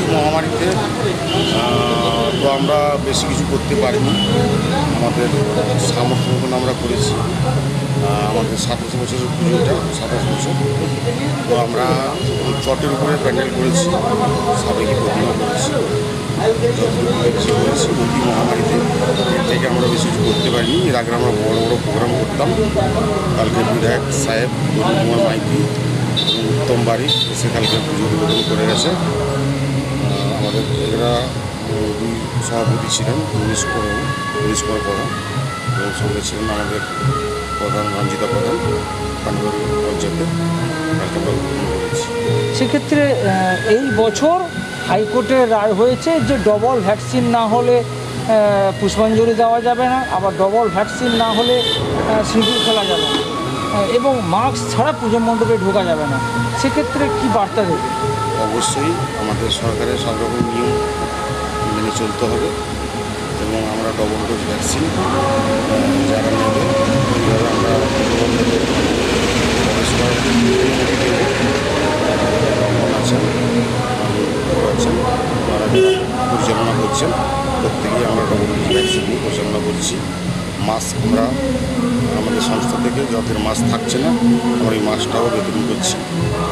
মহামারীতে তো আমরা বেশি কিছু করতে পারিনি। আমাদের সামর্থ্য মতন আমরা করেছি। আমাদের 27 বছরের পুজোটা, 27 বছর। তো আমরা চটের উপরে প্যান্ডেল করেছি, সাবেকি প্রতিমা করেছি, যতটুকু পেরেছি করেছি। অতি মহামারীতে এর থেকে আমরা বেশি কিছু করতে পারিনি। এর আগে আমরা বড় বড় প্রোগ্রাম করতাম। কালকে বিধায়ক সাহেব অরুণ কুমার মাইতি এবং উত্তম বাড়ি এসে কালকে পুজো উদ্বোধন করে গেছে। আমাদের এরা দুই সভাপতি ছিলেন, পুলিশ করা প্রধান, এবং সঙ্গে ছিলেন আমাদের প্রধান রঞ্জিতা প্রধান পানিবাড়ি পঞ্চায়েতের। কালকে আমরা উদ্বোধন করেছি। সেক্ষেত্রে এই বছর হাইকোর্টের রায় হয়েছে যে ডবল ভ্যাকসিন না হলে পুষ্পাঞ্জলি দেওয়া যাবে না, আবার ডবল ভ্যাকসিন না হলে সিঁদুর খেলা যাবে না, এবং মাস্ক ছাড়া পুজো মণ্ডপে ঢোকা যাবে না। সেক্ষেত্রে কি বার্তা দেবে? অবশ্যই আমাদের সরকারের সব রকম নিয়ম মেনে চলতে হবে, এবং আমরা ডবল ডোজ ভ্যাকসিন যারা নেবে ওইভাবে আমরা প্রবেশ করার অনুমতি দেব। রক্ষণ আছেন, তারা পরিচালনা করছেন, প্রত্যেকেই আমরা ডবল ডোজ ভ্যাকসিন নিয়ে পরিচালনা করছি। মাস্ক আমরা আমাদের সংস্থা থেকে যাদের মাস্ক থাকছে না আমরা এই মাস্কটাও বিতরণ করছি।